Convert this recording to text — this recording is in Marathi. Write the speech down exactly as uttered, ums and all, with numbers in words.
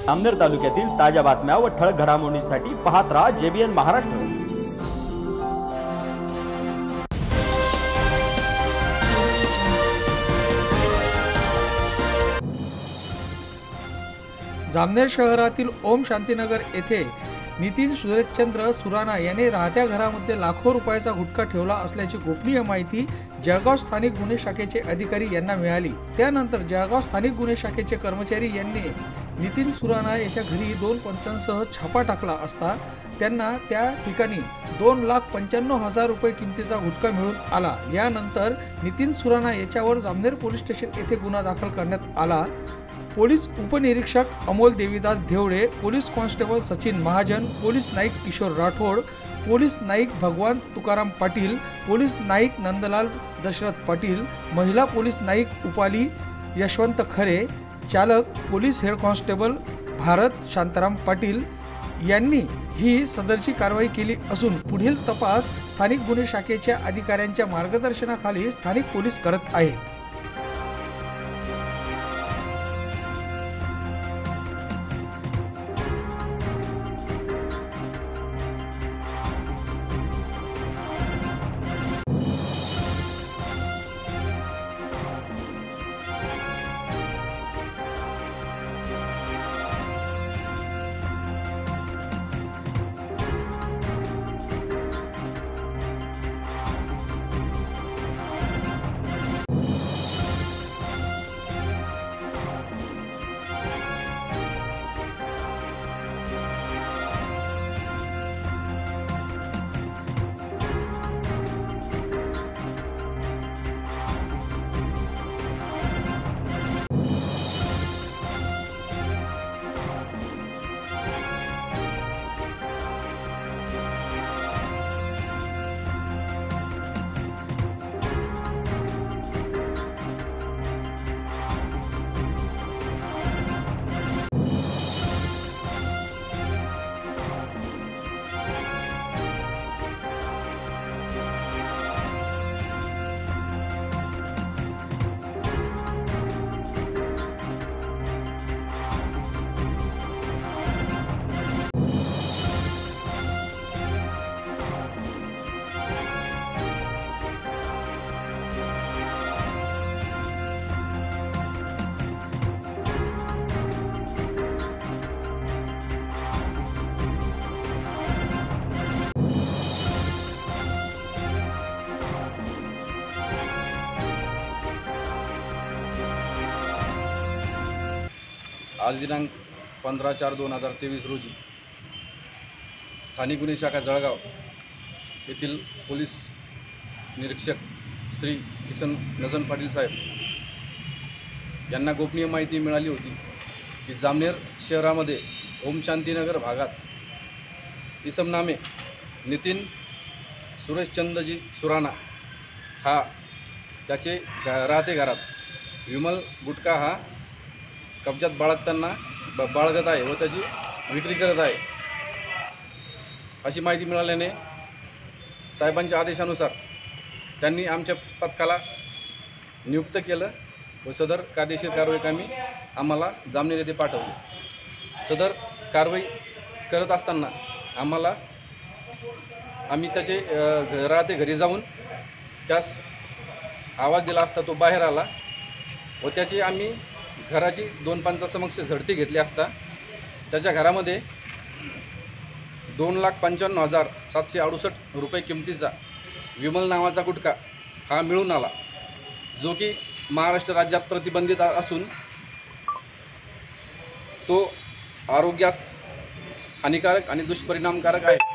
जामनेर तालुक्यातील ताज्या बातम्या व ठळक घडामोडींसाठी पाहत राहा जेबीएन महाराष्ट्र। जामनेर शहरातील ओम शांतीनगर येथे नितीन सुरेशचंद्र सुराणा याने राहत्या घरामध्ये लाखो रुपयाचा गुटखा ठेवला असल्याची गोपनीय माहिती जळगाव स्थानिक गुन्हे शाखेचे अधिकारी यांना मिळाली। त्यानंतर जळगाव स्थानिक गुन्हे शाखेचे कर्मचारी यांनी नितीन सुराणा याच्या घरी दोन पंचांसह छापा टाकला असता त्यांना त्या ठिकाणी दोन लाख पंच्याण्णव हजार रुपये किमतीचा गुटखा मिळून आला। यानंतर नितीन सुराणा याच्यावर जामनेर पोलीस स्टेशन येथे गुन्हा दाखल करण्यात आला। पोलीस उपनिरीक्षक Amol Devidas Dhewade, police constable Sachin Mahajan, police Naik Kishor Rathod, police Naik Bhagwan Tukaram Patil, police Naik Nandlal Dashrath Patil, महिला पोलीस नाईक उपाली यशवंत खरे, चालक police head constable Bharat Shantaram Patil यांनी ही सदरची कारवाई केली असून पुढील तपास स्थानिक गुन्हे शाखेच्या अधिकाऱ्यांच्या मार्गदर्शनाखाली स्थानिक पोलीस करत आहेत। आज दिनांक पंधरा चार दोन हजार तेवीस रोजी स्थानिक गुन्हे शाखा जळगाव येथील पोलीस निरीक्षक श्री किसन नजन पाटील साहेब यांना गोपनीय माहिती मिळाली होती की जामनेर शहरामध्ये ओम शांतीनगर भागात इसम नामे नितीन सुरेशचंद्रजी सुराणा हा त्याचे राहते घरात विमल गुटखा हा कब्जात बाळगताना बाळगत आहे व त्याची विक्री करत आहे अशी माहिती मिळाल्याने साहेबांच्या आदेशानुसार त्यांनी आमच्या पथकाला नियुक्त केलं व सदर कायदेशीर कारवाई आम्ही आम्हाला जामनेर येथे पाठवली। सदर कारवाई करत असताना आम्हाला आम्ही त्याचे राहते घरी जाऊन त्यास आवाज दिला असता तो बाहेर आला व त्याची आम्ही घराची दोन पंचासमक्ष झडती घेतली असता त्याच्या घरामध्ये दोन लाख पंच्याण्णव हजार सातशे अडुसष्ट रुपये किमतीचा विमल नावाचा गुटखा हा मिळून आला, जो की महाराष्ट्र राज्यात प्रतिबंधित असून तो आरोग्यास हानिकारक आणि दुष्परिणामकारक आहे।